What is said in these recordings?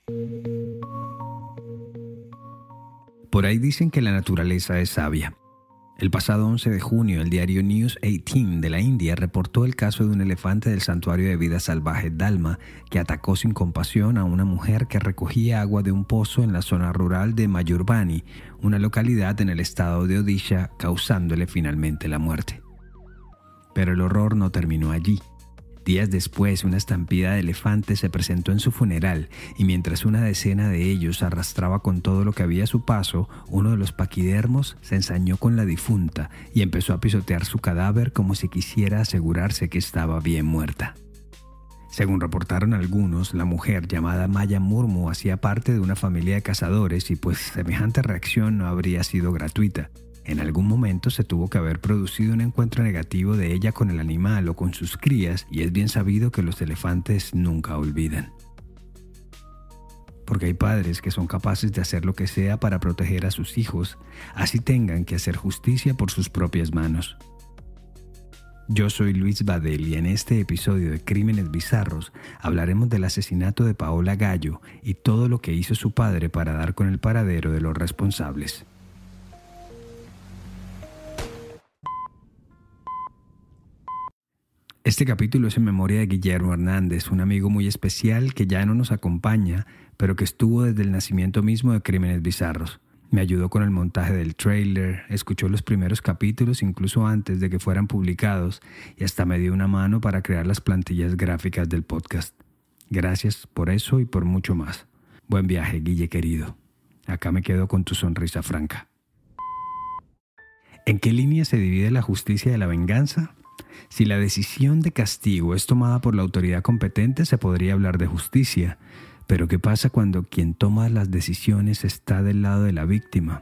Por ahí dicen que la naturaleza es sabia. El pasado 11 de junio, el diario News 18 de la India reportó el caso de un elefante del santuario de vida salvaje Dalma que atacó sin compasión a una mujer que recogía agua de un pozo en la zona rural de Mayurbani, una localidad en el estado de Odisha, causándole finalmente la muerte. Pero el horror no terminó allí. Días después, una estampida de elefantes se presentó en su funeral y mientras una decena de ellos arrastraba con todo lo que había a su paso, uno de los paquidermos se ensañó con la difunta y empezó a pisotear su cadáver como si quisiera asegurarse que estaba bien muerta. Según reportaron algunos, la mujer llamada Maya Murmu hacía parte de una familia de cazadores y pues semejante reacción no habría sido gratuita. En algún momento se tuvo que haber producido un encuentro negativo de ella con el animal o con sus crías y es bien sabido que los elefantes nunca olvidan. Porque hay padres que son capaces de hacer lo que sea para proteger a sus hijos, así tengan que hacer justicia por sus propias manos. Yo soy Luis Badel y en este episodio de Crímenes Bizarros hablaremos del asesinato de Paola Gallo y todo lo que hizo su padre para dar con el paradero de los responsables. Este capítulo es en memoria de Guillermo Hernández, un amigo muy especial que ya no nos acompaña, pero que estuvo desde el nacimiento mismo de Crímenes Bizarros. Me ayudó con el montaje del tráiler, escuchó los primeros capítulos incluso antes de que fueran publicados y hasta me dio una mano para crear las plantillas gráficas del podcast. Gracias por eso y por mucho más. Buen viaje, Guille querido. Acá me quedo con tu sonrisa franca. ¿En qué línea se divide la justicia de la venganza? Si la decisión de castigo es tomada por la autoridad competente, se podría hablar de justicia. Pero ¿qué pasa cuando quien toma las decisiones está del lado de la víctima?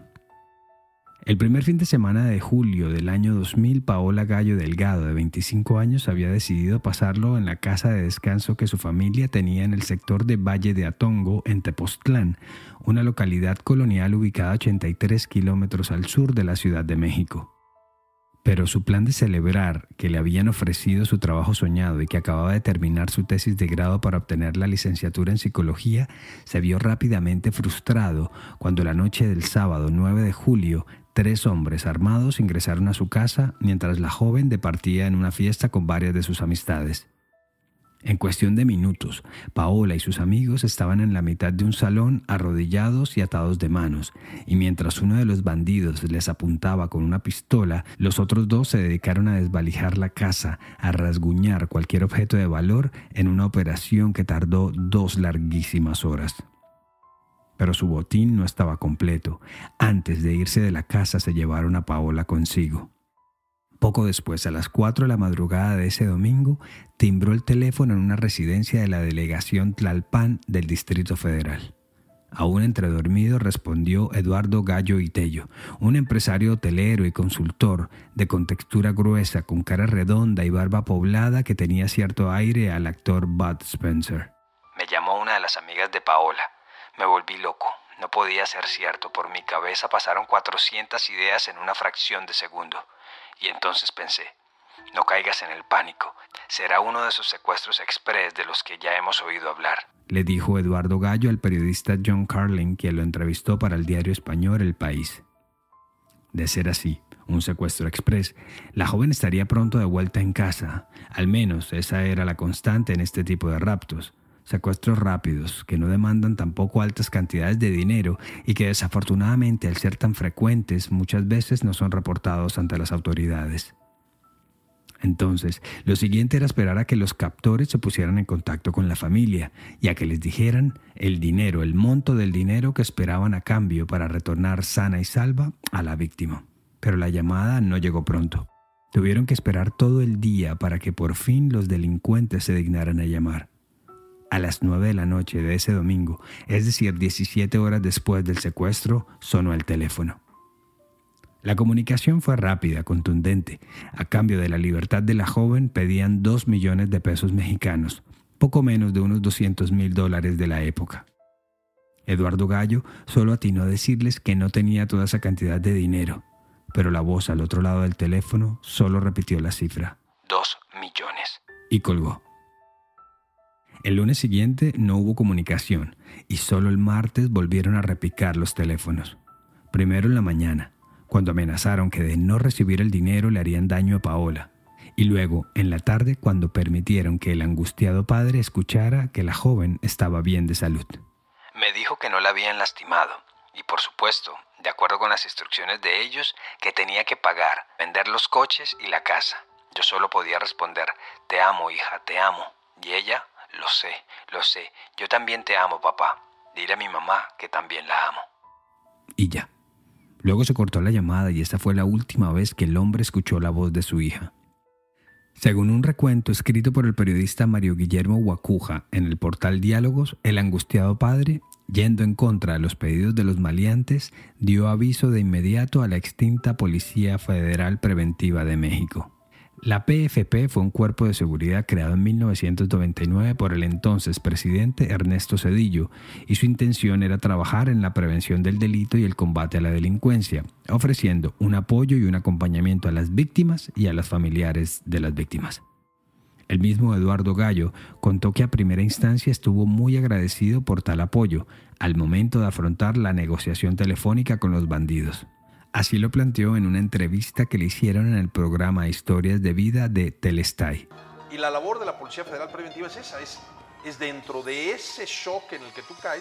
El primer fin de semana de julio del año 2000, Paola Gallo Delgado, de 25 años, había decidido pasarlo en la casa de descanso que su familia tenía en el sector de Valle de Atongo, en Tepoztlán, una localidad colonial ubicada a 83 kilómetros al sur de la Ciudad de México. Pero su plan de celebrar que le habían ofrecido su trabajo soñado y que acababa de terminar su tesis de grado para obtener la licenciatura en psicología se vio rápidamente frustrado cuando la noche del sábado 9 de julio 3 hombres armados ingresaron a su casa mientras la joven departía en una fiesta con varias de sus amistades. En cuestión de minutos, Paola y sus amigos estaban en la mitad de un salón arrodillados y atados de manos, y mientras uno de los bandidos les apuntaba con una pistola, los otros 2 se dedicaron a desvalijar la casa, a rasguñar cualquier objeto de valor en una operación que tardó 2 larguísimas horas. Pero su botín no estaba completo. Antes de irse de la casa se llevaron a Paola consigo. Poco después, a las 4 de la madrugada de ese domingo, timbró el teléfono en una residencia de la delegación Tlalpan del Distrito Federal. Aún entre dormido respondió Eduardo Gallo Itello, un empresario hotelero y consultor de contextura gruesa, con cara redonda y barba poblada que tenía cierto aire al actor Bud Spencer. Me llamó una de las amigas de Paola. Me volví loco. No podía ser cierto. Por mi cabeza pasaron 400 ideas en una fracción de segundo. Y entonces pensé, no caigas en el pánico, será uno de esos secuestros express de los que ya hemos oído hablar. Le dijo Eduardo Gallo al periodista John Carlin, quien lo entrevistó para el diario español El País. De ser así, un secuestro express, la joven estaría pronto de vuelta en casa. Al menos esa era la constante en este tipo de raptos. Secuestros rápidos, que no demandan tampoco altas cantidades de dinero y que desafortunadamente al ser tan frecuentes muchas veces no son reportados ante las autoridades. Entonces, lo siguiente era esperar a que los captores se pusieran en contacto con la familia y a que les dijeran el dinero, el monto del dinero que esperaban a cambio para retornar sana y salva a la víctima. Pero la llamada no llegó pronto. Tuvieron que esperar todo el día para que por fin los delincuentes se dignaran a llamar. A las 9 de la noche de ese domingo, es decir, 17 horas después del secuestro, sonó el teléfono. La comunicación fue rápida, contundente. A cambio de la libertad de la joven, pedían 2 millones de pesos mexicanos, poco menos de unos $200,000 de la época. Eduardo Gallo solo atinó a decirles que no tenía toda esa cantidad de dinero, pero la voz al otro lado del teléfono solo repitió la cifra. 2 millones. Y colgó. El lunes siguiente no hubo comunicación y solo el martes volvieron a repicar los teléfonos. Primero en la mañana, cuando amenazaron que de no recibir el dinero le harían daño a Paola. Y luego, en la tarde, cuando permitieron que el angustiado padre escuchara que la joven estaba bien de salud. Me dijo que no la habían lastimado y, por supuesto, de acuerdo con las instrucciones de ellos, que tenía que pagar, vender los coches y la casa. Yo solo podía responder, te amo, hija, te amo. Y ella, lo sé, yo también te amo, papá. Dile a mi mamá que también la amo. Y ya. Luego se cortó la llamada y esta fue la última vez que el hombre escuchó la voz de su hija. Según un recuento escrito por el periodista Mario Guillermo Guacuja en el portal Diálogos, el angustiado padre, yendo en contra de los pedidos de los maleantes, dio aviso de inmediato a la extinta Policía Federal Preventiva de México. La PFP fue un cuerpo de seguridad creado en 1999 por el entonces presidente Ernesto Zedillo y su intención era trabajar en la prevención del delito y el combate a la delincuencia, ofreciendo un apoyo y un acompañamiento a las víctimas y a los familiares de las víctimas. El mismo Eduardo Gallo contó que a primera instancia estuvo muy agradecido por tal apoyo al momento de afrontar la negociación telefónica con los bandidos. Así lo planteó en una entrevista que le hicieron en el programa Historias de Vida de Telestay. Y la labor de la Policía Federal Preventiva es esa, es dentro de ese shock en el que tú caes,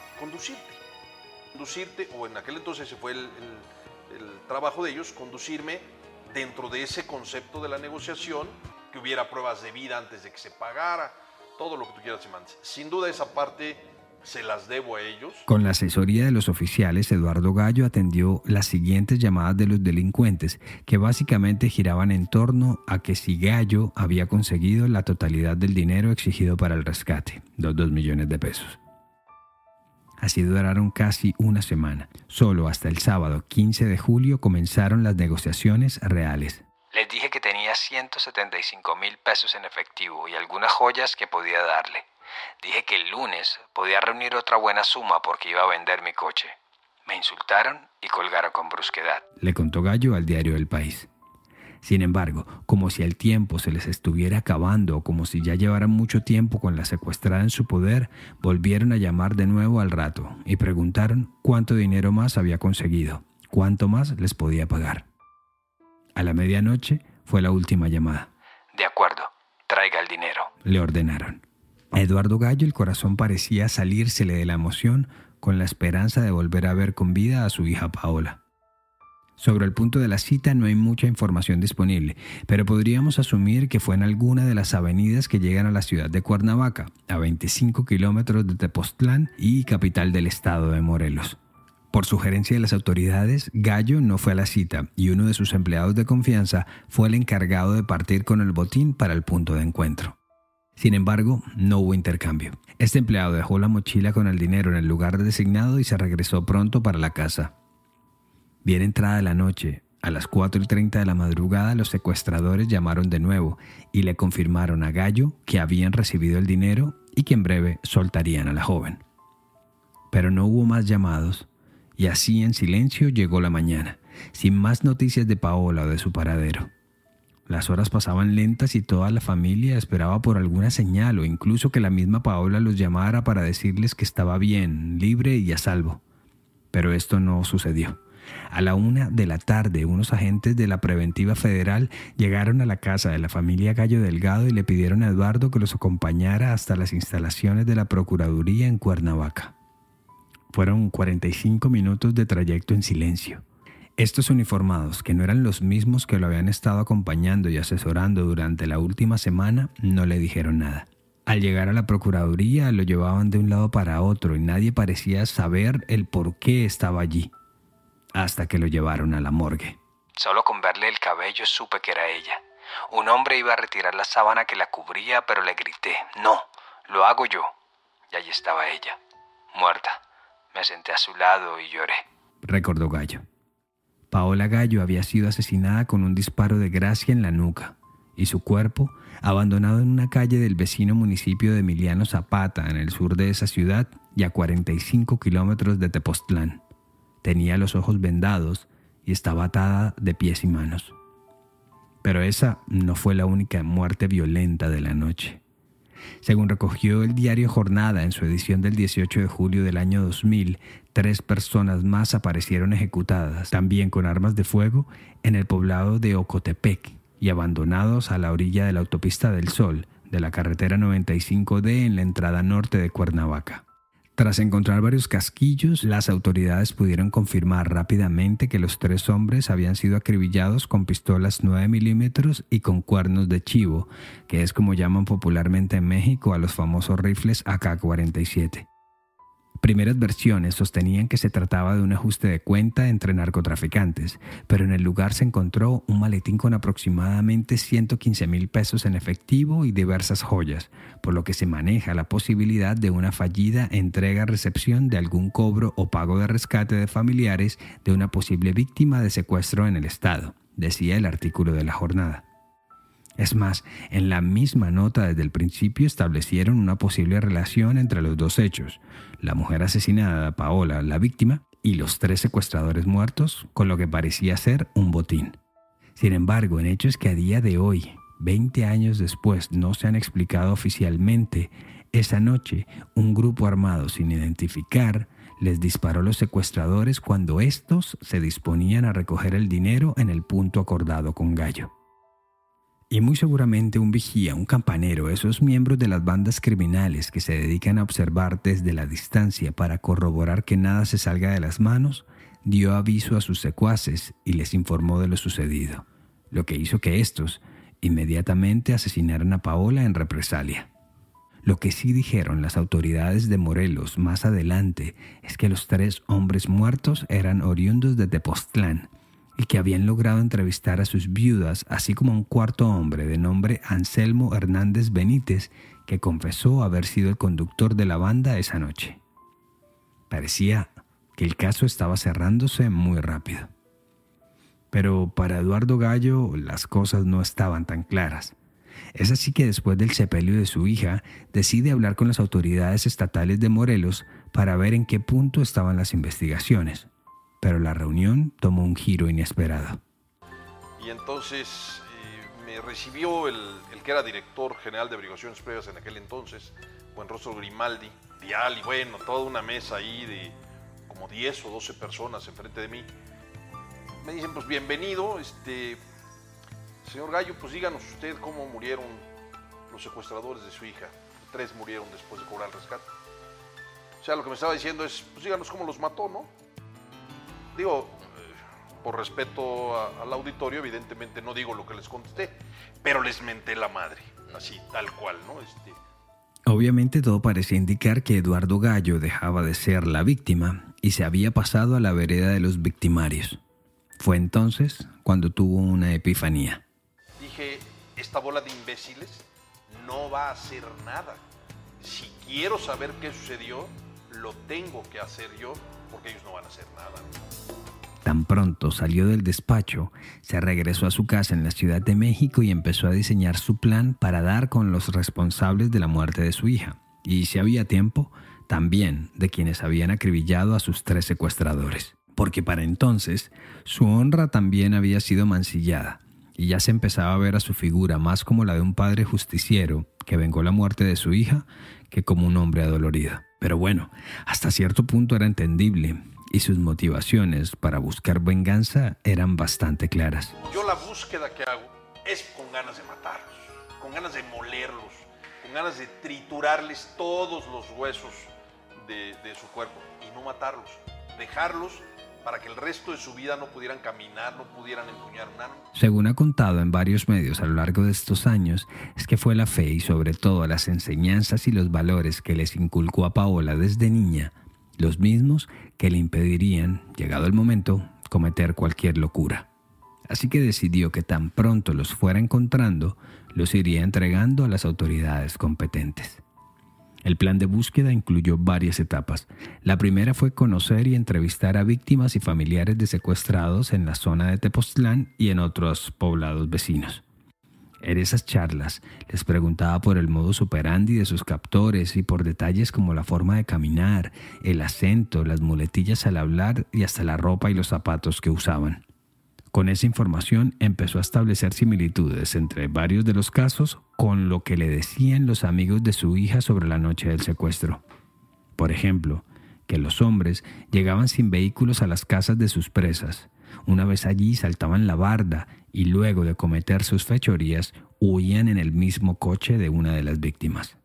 conducirte, o en aquel entonces ese fue el trabajo de ellos, conducirme dentro de ese concepto de la negociación, que hubiera pruebas de vida antes de que se pagara, todo lo que tú quieras y mandes. Sin duda esa parte se las debo a ellos. Con la asesoría de los oficiales, Eduardo Gallo atendió las siguientes llamadas de los delincuentes, que básicamente giraban en torno a que si Gallo había conseguido la totalidad del dinero exigido para el rescate, los 2 millones de pesos. Así duraron casi una semana. Solo hasta el sábado 15 de julio comenzaron las negociaciones reales. Les dije que tenía 175,000 pesos en efectivo y algunas joyas que podía darle. Dije que el lunes podía reunir otra buena suma porque iba a vender mi coche. Me insultaron y colgaron con brusquedad, le contó Gallo al diario El País. Sin embargo, como si el tiempo se les estuviera acabando o como si ya llevaran mucho tiempo con la secuestrada en su poder, volvieron a llamar de nuevo al rato y preguntaron cuánto dinero más había conseguido, cuánto más les podía pagar. A la medianoche fue la última llamada. De acuerdo, traiga el dinero, le ordenaron. A Eduardo Gallo el corazón parecía salírsele de la emoción con la esperanza de volver a ver con vida a su hija Paola. Sobre el punto de la cita no hay mucha información disponible, pero podríamos asumir que fue en alguna de las avenidas que llegan a la ciudad de Cuernavaca, a 25 kilómetros de Tepoztlán y capital del estado de Morelos. Por sugerencia de las autoridades, Gallo no fue a la cita y uno de sus empleados de confianza fue el encargado de partir con el botín para el punto de encuentro. Sin embargo, no hubo intercambio. Este empleado dejó la mochila con el dinero en el lugar designado y se regresó pronto para la casa. Bien entrada la noche, a las 4:30 de la madrugada, los secuestradores llamaron de nuevo y le confirmaron a Gallo que habían recibido el dinero y que en breve soltarían a la joven. Pero no hubo más llamados y así en silencio llegó la mañana, sin más noticias de Paola o de su paradero. Las horas pasaban lentas y toda la familia esperaba por alguna señal o incluso que la misma Paola los llamara para decirles que estaba bien, libre y a salvo. Pero esto no sucedió. A la 1 de la tarde, unos agentes de la Preventiva Federal llegaron a la casa de la familia Gallo Delgado y le pidieron a Eduardo que los acompañara hasta las instalaciones de la Procuraduría en Cuernavaca. Fueron 45 minutos de trayecto en silencio. Estos uniformados, que no eran los mismos que lo habían estado acompañando y asesorando durante la última semana, no le dijeron nada. Al llegar a la Procuraduría lo llevaban de un lado para otro y nadie parecía saber el por qué estaba allí, hasta que lo llevaron a la morgue. Solo con verle el cabello supe que era ella. Un hombre iba a retirar la sábana que la cubría, pero le grité, no, lo hago yo. Y allí estaba ella, muerta. Me senté a su lado y lloré, recordó Gallo. Paola Gallo había sido asesinada con un disparo de gracia en la nuca y su cuerpo, abandonado en una calle del vecino municipio de Emiliano Zapata, en el sur de esa ciudad y a 45 kilómetros de Tepoztlán. Tenía los ojos vendados y estaba atada de pies y manos. Pero esa no fue la única muerte violenta de la noche. Según recogió el diario Jornada en su edición del 18 de julio del año 2000, 3 personas más aparecieron ejecutadas, también con armas de fuego, en el poblado de Ocotepec y abandonados a la orilla de la Autopista del Sol, de la carretera 95D en la entrada norte de Cuernavaca. Tras encontrar varios casquillos, las autoridades pudieron confirmar rápidamente que los 3 hombres habían sido acribillados con pistolas 9 milímetros y con cuernos de chivo, que es como llaman popularmente en México a los famosos rifles AK-47. Primeras versiones sostenían que se trataba de un ajuste de cuenta entre narcotraficantes, pero en el lugar se encontró un maletín con aproximadamente 115,000 pesos en efectivo y diversas joyas, por lo que se maneja la posibilidad de una fallida entrega-recepción de algún cobro o pago de rescate de familiares de una posible víctima de secuestro en el estado, decía el artículo de La Jornada. Es más, en la misma nota desde el principio establecieron una posible relación entre los 2 hechos, la mujer asesinada, Paola, la víctima, y los 3 secuestradores muertos, con lo que parecía ser un botín. Sin embargo, en hechos que a día de hoy, 20 años después, no se han explicado oficialmente, esa noche un grupo armado sin identificar les disparó a los secuestradores cuando estos se disponían a recoger el dinero en el punto acordado con Gallo. Y muy seguramente un vigía, un campanero, esos miembros de las bandas criminales que se dedican a observar desde la distancia para corroborar que nada se salga de las manos, dio aviso a sus secuaces y les informó de lo sucedido, lo que hizo que estos inmediatamente asesinaran a Paola en represalia. Lo que sí dijeron las autoridades de Morelos más adelante es que los 3 hombres muertos eran oriundos de Tepoztlán, y que habían logrado entrevistar a sus viudas, así como a un 4º hombre de nombre Anselmo Hernández Benítez, que confesó haber sido el conductor de la banda esa noche. Parecía que el caso estaba cerrándose muy rápido. Pero para Eduardo Gallo las cosas no estaban tan claras. Es así que después del sepelio de su hija, decide hablar con las autoridades estatales de Morelos para ver en qué punto estaban las investigaciones. Pero la reunión tomó un giro inesperado. Y entonces me recibió el que era director general de averiguaciones previas en aquel entonces, Buenrostro Grimaldi, Dial, y bueno, toda una mesa ahí de como 10 o 12 personas enfrente de mí. Me dicen, pues bienvenido, señor Gallo, pues díganos usted cómo murieron los secuestradores de su hija. 3 murieron después de cobrar el rescate. O sea, lo que me estaba diciendo es, pues díganos cómo los mató, ¿no? Digo, por respeto al auditorio, evidentemente no digo lo que les contesté, pero les menté la madre, así, tal cual, ¿no? Obviamente todo parecía indicar que Eduardo Gallo dejaba de ser la víctima y se había pasado a la vereda de los victimarios. Fue entonces cuando tuvo una epifanía. Dije, esta bola de imbéciles no va a hacer nada. Si quiero saber qué sucedió, lo tengo que hacer yo, porque ellos no van a hacer nada. Tan pronto salió del despacho, se regresó a su casa en la Ciudad de México y empezó a diseñar su plan para dar con los responsables de la muerte de su hija. Y si había tiempo, también de quienes habían acribillado a sus 3 secuestradores. Porque para entonces, su honra también había sido mancillada, y ya se empezaba a ver a su figura más como la de un padre justiciero que vengó la muerte de su hija que como un hombre adolorido. Pero bueno, hasta cierto punto era entendible, y sus motivaciones para buscar venganza eran bastante claras. Yo la búsqueda que hago es con ganas de matarlos, con ganas de molerlos, con ganas de triturarles todos los huesos de su cuerpo y no matarlos, dejarlos para que el resto de su vida no pudieran caminar, no pudieran empuñar un arma. Según ha contado en varios medios a lo largo de estos años, es que fue la fe y sobre todo las enseñanzas y los valores que les inculcó a Paola desde niña, los mismos que le impedirían, llegado el momento, cometer cualquier locura. Así que decidió que tan pronto los fuera encontrando, los iría entregando a las autoridades competentes. El plan de búsqueda incluyó varias etapas. La primera fue conocer y entrevistar a víctimas y familiares de secuestrados en la zona de Tepoztlán y en otros poblados vecinos. En esas charlas les preguntaba por el modus operandi de sus captores y por detalles como la forma de caminar, el acento, las muletillas al hablar y hasta la ropa y los zapatos que usaban. Con esa información empezó a establecer similitudes entre varios de los casos con lo que le decían los amigos de su hija sobre la noche del secuestro. Por ejemplo, que los hombres llegaban sin vehículos a las casas de sus presas. Una vez allí saltaban la barda y luego de cometer sus fechorías huían en el mismo coche de una de las víctimas.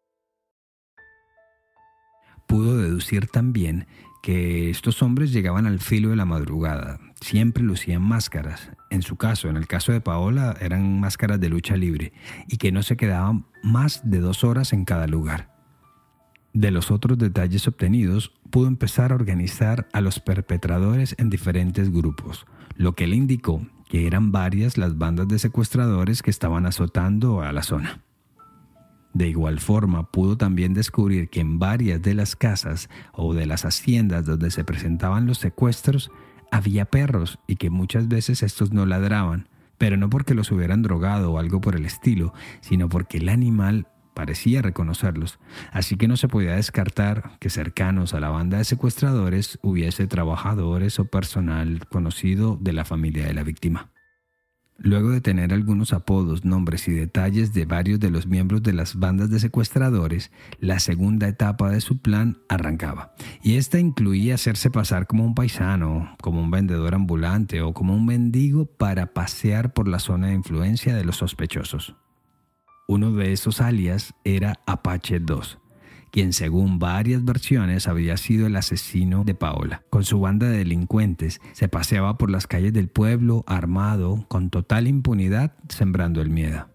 Pudo deducir también que estos hombres llegaban al filo de la madrugada. Siempre lucían máscaras. En el caso de Paola, eran máscaras de lucha libre y que no se quedaban más de 2 horas en cada lugar. De los otros detalles obtenidos, pudo empezar a organizar a los perpetradores en diferentes grupos, lo que le indicó que eran varias las bandas de secuestradores que estaban azotando a la zona. De igual forma, pudo también descubrir que en varias de las casas o de las haciendas donde se presentaban los secuestros había perros y que muchas veces estos no ladraban, pero no porque los hubieran drogado o algo por el estilo, sino porque el animal parecía reconocerlos, así que no se podía descartar que cercanos a la banda de secuestradores hubiese trabajadores o personal conocido de la familia de la víctima. Luego de tener algunos apodos, nombres y detalles de varios de los miembros de las bandas de secuestradores, la segunda etapa de su plan arrancaba. Y esta incluía hacerse pasar como un paisano, como un vendedor ambulante o como un mendigo para pasear por la zona de influencia de los sospechosos. Uno de esos alias era Apache 2, quien según varias versiones había sido el asesino de Paola. Con su banda de delincuentes se paseaba por las calles del pueblo armado, con total impunidad, sembrando el miedo.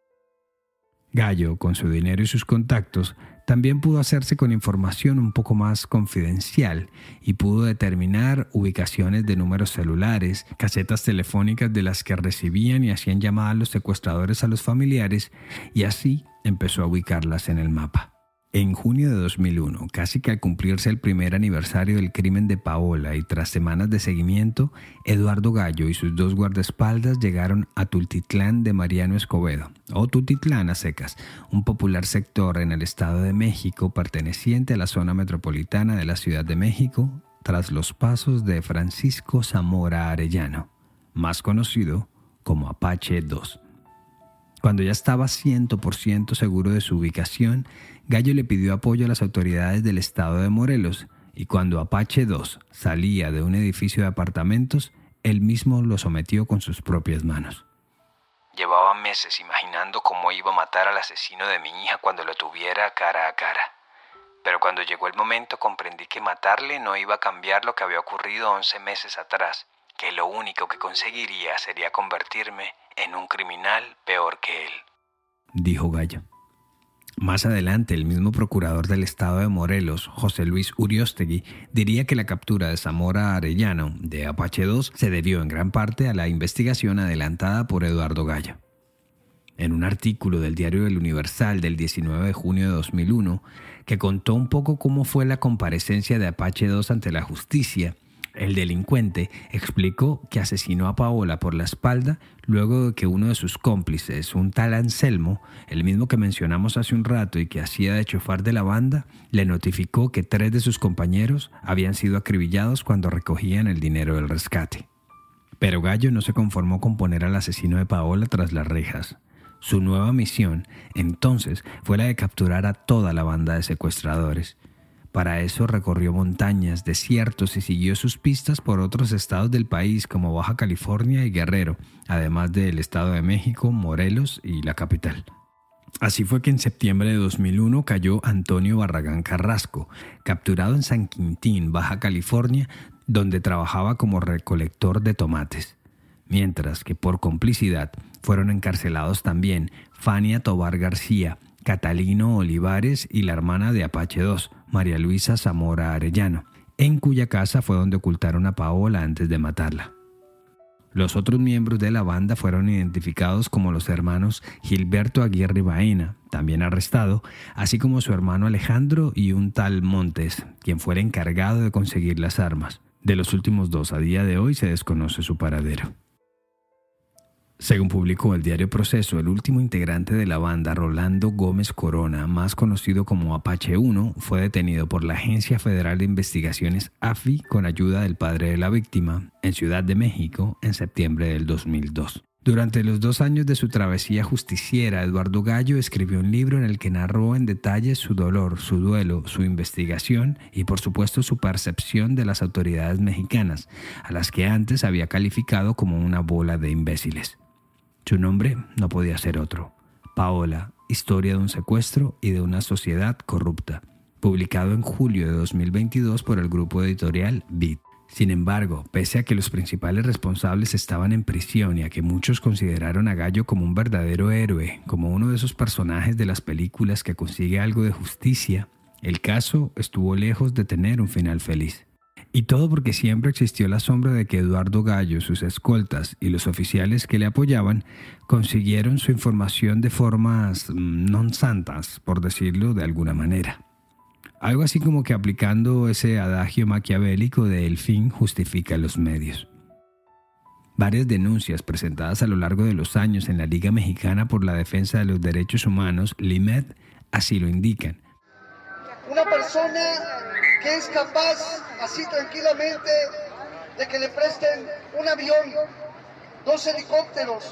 Gallo, con su dinero y sus contactos, también pudo hacerse con información un poco más confidencial y pudo determinar ubicaciones de números celulares, casetas telefónicas de las que recibían y hacían llamadas los secuestradores a los familiares, y así empezó a ubicarlas en el mapa. En junio de 2001, casi que al cumplirse el primer aniversario del crimen de Paola y tras semanas de seguimiento, Eduardo Gallo y sus 2 guardaespaldas llegaron a Tultitlán de Mariano Escobedo, o Tultitlán a secas, un popular sector en el Estado de México perteneciente a la zona metropolitana de la Ciudad de México, tras los pasos de Francisco Zamora Arellano, más conocido como Apache 2. Cuando ya estaba 100% seguro de su ubicación, Gallo le pidió apoyo a las autoridades del estado de Morelos y cuando Apache 2 salía de un edificio de apartamentos, él mismo lo sometió con sus propias manos. Llevaba meses imaginando cómo iba a matar al asesino de mi hija cuando lo tuviera cara a cara. Pero cuando llegó el momento comprendí que matarle no iba a cambiar lo que había ocurrido 11 meses atrás, que lo único que conseguiría sería convertirme en un criminal peor que él, dijo Gallo. Más adelante, el mismo procurador del estado de Morelos, José Luis Uriostegui, diría que la captura de Zamora Arellano, de Apache 2, se debió en gran parte a la investigación adelantada por Eduardo Gallo. En un artículo del diario El Universal del 19 de junio de 2001, que contó un poco cómo fue la comparecencia de Apache 2 ante la justicia, el delincuente explicó que asesinó a Paola por la espalda luego de que uno de sus cómplices, un tal Anselmo, el mismo que mencionamos hace un rato y que hacía de chofer de la banda, le notificó que 3 de sus compañeros habían sido acribillados cuando recogían el dinero del rescate. Pero Gallo no se conformó con poner al asesino de Paola tras las rejas. Su nueva misión, entonces, fue la de capturar a toda la banda de secuestradores. Para eso recorrió montañas, desiertos y siguió sus pistas por otros estados del país como Baja California y Guerrero, además del Estado de México, Morelos y la capital. Así fue que en septiembre de 2001 cayó Antonio Barragán Carrasco, capturado en San Quintín, Baja California, donde trabajaba como recolector de tomates. Mientras que por complicidad fueron encarcelados también Fania Tobar García, Catalino Olivares y la hermana de Apache 2, María Luisa Zamora Arellano, en cuya casa fue donde ocultaron a Paola antes de matarla. Los otros miembros de la banda fueron identificados como los hermanos Gilberto Aguirre Baena, también arrestado, así como su hermano Alejandro y un tal Montes, quien fue el encargado de conseguir las armas. De los últimos 2 a día de hoy se desconoce su paradero. Según publicó el diario Proceso, el último integrante de la banda, Rolando Gómez Corona, más conocido como Apache 1, fue detenido por la Agencia Federal de Investigaciones AFI con ayuda del padre de la víctima en Ciudad de México en septiembre del 2002. Durante los 2 años de su travesía justiciera, Eduardo Gallo escribió un libro en el que narró en detalle su dolor, su duelo, su investigación y por supuesto su percepción de las autoridades mexicanas, a las que antes había calificado como una bola de imbéciles. Su nombre no podía ser otro: Paola, historia de un secuestro y de una sociedad corrupta, publicado en julio de 2022 por el grupo editorial Vid. Sin embargo, pese a que los principales responsables estaban en prisión y a que muchos consideraron a Gallo como un verdadero héroe, como uno de esos personajes de las películas que consigue algo de justicia, el caso estuvo lejos de tener un final feliz. Y todo porque siempre existió la sombra de que Eduardo Gallo, sus escoltas y los oficiales que le apoyaban consiguieron su información de formas non santas, por decirlo de alguna manera. Algo así como que aplicando ese adagio maquiavélico de el fin justifica los medios. Varias denuncias presentadas a lo largo de los años en la Liga Mexicana por la Defensa de los Derechos Humanos, LIMED, así lo indican. Una persona que es capaz, así tranquilamente, de que le presten un avión, 2 helicópteros,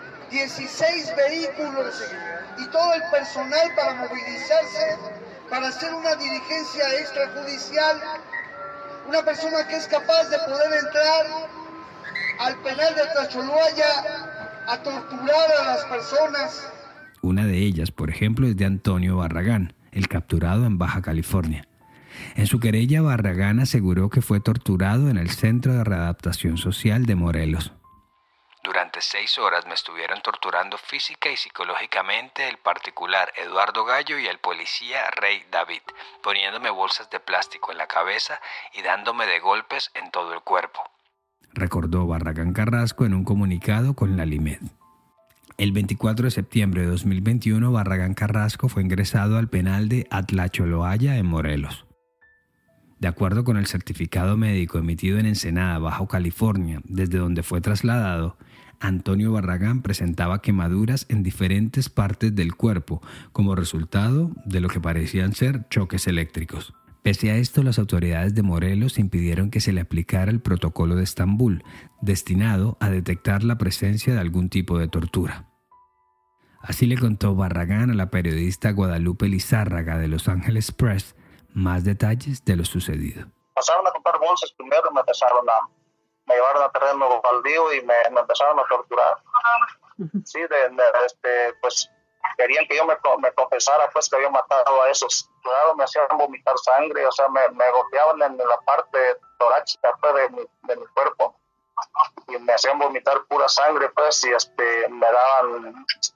16 vehículos y todo el personal para movilizarse, para hacer una diligencia extrajudicial. Una persona que es capaz de poder entrar al penal de Tlacholoaya a torturar a las personas. Una de ellas, por ejemplo, es de Antonio Barragán, el capturado en Baja California. En su querella, Barragán aseguró que fue torturado en el Centro de Readaptación Social de Morelos. Durante 6 horas me estuvieron torturando física y psicológicamente el particular Eduardo Gallo y el policía Rey David, poniéndome bolsas de plástico en la cabeza y dándome de golpes en todo el cuerpo, recordó Barragán Carrasco en un comunicado con la LIMED. El 24 de septiembre de 2021, Barragán Carrasco fue ingresado al penal de Atlacholoaya en Morelos. De acuerdo con el certificado médico emitido en Ensenada, Baja California, desde donde fue trasladado, Antonio Barragán presentaba quemaduras en diferentes partes del cuerpo como resultado de lo que parecían ser choques eléctricos. Pese a esto, las autoridades de Morelos impidieron que se le aplicara el protocolo de Estambul, destinado a detectar la presencia de algún tipo de tortura. Así le contó Barragán a la periodista Guadalupe Lizárraga de Los Angeles Press más detalles de lo sucedido. Pasaron a comprar bolsas primero, me llevaron a terreno baldío y me empezaron a torturar. Sí, pues querían que yo me confesara pues que había matado a esos. Claro, me hacían vomitar sangre, o sea, me golpeaban en la parte torácica pues, de mi cuerpo y me hacían vomitar pura sangre pues y me daban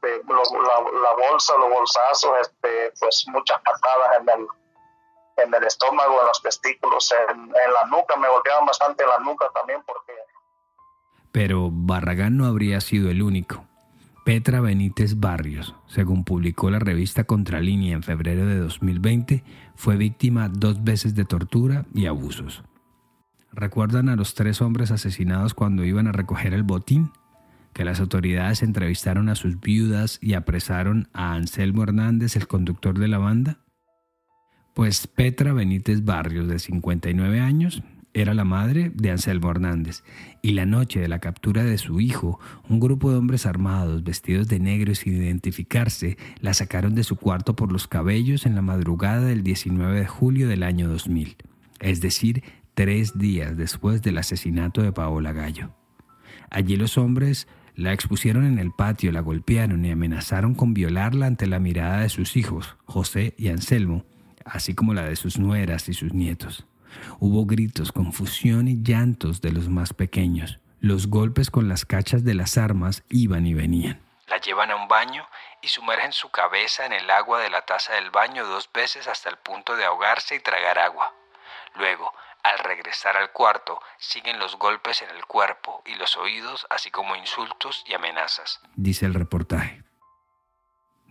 la bolsa, los bolsazos, pues muchas patadas en el estómago, en los testículos, en la nuca, me golpeaban bastante en la nuca también porque... Pero Barragán no habría sido el único. Petra Benítez Barrios, según publicó la revista Contralínea en febrero de 2020, fue víctima 2 veces de tortura y abusos. ¿Recuerdan a los 3 hombres asesinados cuando iban a recoger el botín? Que las autoridades entrevistaron a sus viudas y apresaron a Anselmo Hernández, el conductor de la banda. Pues Petra Benítez Barrios, de 59 años, era la madre de Anselmo Hernández, y la noche de la captura de su hijo, un grupo de hombres armados, vestidos de negro y sin identificarse, la sacaron de su cuarto por los cabellos en la madrugada del 19 de julio del año 2000, es decir, 3 días después del asesinato de Paola Gallo. Allí los hombres la expusieron en el patio, la golpearon y amenazaron con violarla ante la mirada de sus hijos, José y Anselmo, así como la de sus nueras y sus nietos. Hubo gritos, confusión y llantos de los más pequeños. Los golpes con las cachas de las armas iban y venían. La llevan a un baño y sumergen su cabeza en el agua de la taza del baño 2 veces hasta el punto de ahogarse y tragar agua. Luego, al regresar al cuarto, siguen los golpes en el cuerpo y los oídos, así como insultos y amenazas, dice el reportaje.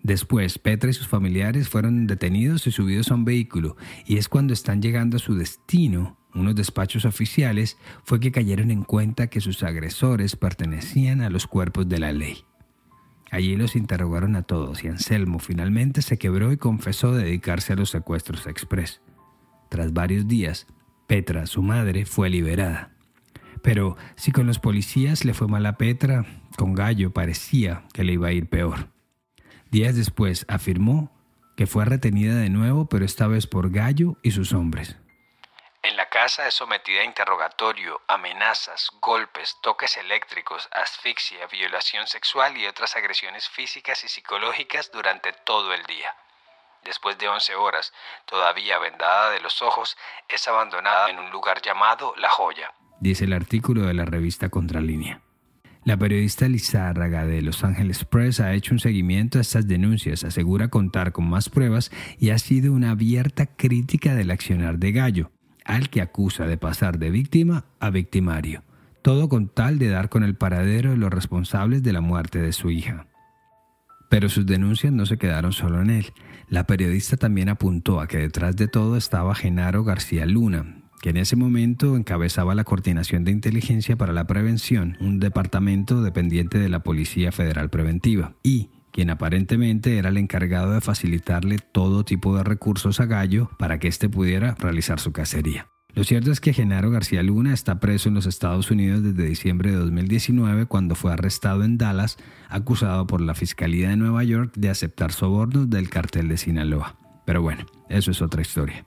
Después, Petra y sus familiares fueron detenidos y subidos a un vehículo, y es cuando están llegando a su destino, unos despachos oficiales, fue que cayeron en cuenta que sus agresores pertenecían a los cuerpos de la ley. Allí los interrogaron a todos y Anselmo finalmente se quebró y confesó dedicarse a los secuestros express. Tras varios días, Petra, su madre, fue liberada. Pero si con los policías le fue mal a Petra, con Gallo parecía que le iba a ir peor. Días después afirmó que fue retenida de nuevo, pero esta vez por Gallo y sus hombres. En la casa es sometida a interrogatorio, amenazas, golpes, toques eléctricos, asfixia, violación sexual y otras agresiones físicas y psicológicas durante todo el día. Después de 11 horas, todavía vendada de los ojos, es abandonada en un lugar llamado La Joya, dice el artículo de la revista Contralínea. La periodista Lizárraga de Los Angeles Press ha hecho un seguimiento a estas denuncias, asegura contar con más pruebas y ha sido una abierta crítica del accionar de Gallo, al que acusa de pasar de víctima a victimario, todo con tal de dar con el paradero de los responsables de la muerte de su hija. Pero sus denuncias no se quedaron solo en él. La periodista también apuntó a que detrás de todo estaba Genaro García Luna, que en ese momento encabezaba la Coordinación de Inteligencia para la Prevención, un departamento dependiente de la Policía Federal Preventiva, y quien aparentemente era el encargado de facilitarle todo tipo de recursos a Gallo para que éste pudiera realizar su cacería. Lo cierto es que Genaro García Luna está preso en los Estados Unidos desde diciembre de 2019, cuando fue arrestado en Dallas, acusado por la Fiscalía de Nueva York de aceptar sobornos del cartel de Sinaloa. Pero bueno, eso es otra historia.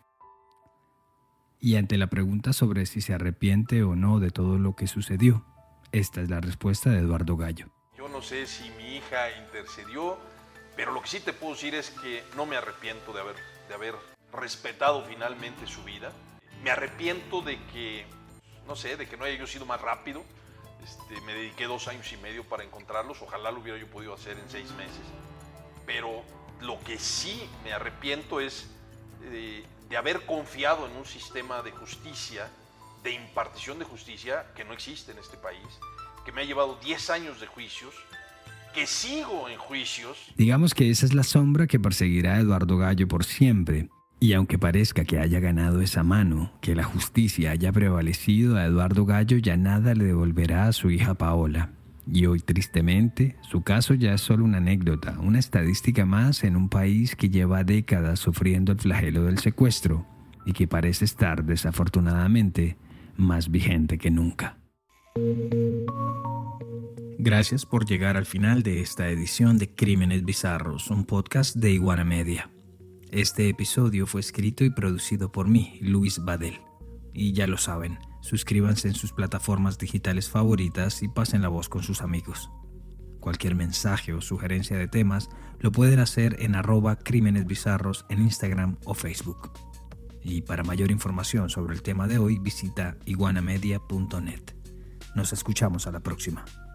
Y ante la pregunta sobre si se arrepiente o no de todo lo que sucedió, esta es la respuesta de Eduardo Gallo. Yo no sé si mi hija intercedió, pero lo que sí te puedo decir es que no me arrepiento de haber respetado finalmente su vida. Me arrepiento de que, no sé, de que no haya yo sido más rápido. Me dediqué 2 años y medio para encontrarlos. Ojalá lo hubiera yo podido hacer en 6 meses. Pero lo que sí me arrepiento es de haber confiado en un sistema de justicia, de impartición de justicia, que no existe en este país, que me ha llevado 10 años de juicios, que sigo en juicios. Digamos que esa es la sombra que perseguirá a Eduardo Gallo por siempre. Y aunque parezca que haya ganado esa mano, que la justicia haya prevalecido, a Eduardo Gallo ya nada le devolverá a su hija Paola. Y hoy, tristemente, su caso ya es solo una anécdota, una estadística más en un país que lleva décadas sufriendo el flagelo del secuestro y que parece estar, desafortunadamente, más vigente que nunca. Gracias por llegar al final de esta edición de Crímenes Bizarros, un podcast de Iguana Media. Este episodio fue escrito y producido por mí, Luis Badel. Y ya lo saben, suscríbanse en sus plataformas digitales favoritas y pasen la voz con sus amigos. Cualquier mensaje o sugerencia de temas lo pueden hacer en @crímenesbizarros en Instagram o Facebook. Y para mayor información sobre el tema de hoy, visita iguanamedia.net. Nos escuchamos a la próxima.